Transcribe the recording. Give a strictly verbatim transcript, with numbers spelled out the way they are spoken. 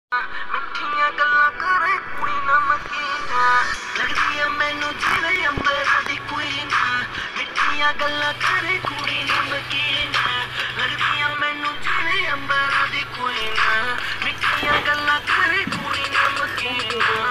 मिठियां गल्लां करे कुड़ी नमकीन लगदी है मैनू जिवें अंबर दी क्वीन। मिठियां गल्लां करे कुड़ी नमकीन लगदी है मैनू जिवें अंबर दी क्वीन। मिठियां गल्लां करे कुड़ी नमकीन।